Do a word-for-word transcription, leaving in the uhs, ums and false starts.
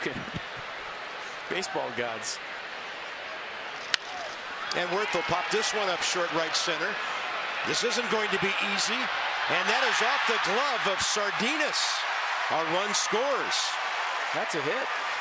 American baseball gods. And Werth will pop this one up short right center. This isn't going to be easy. And that is off the glove of Sardinas. A run scores. That's a hit.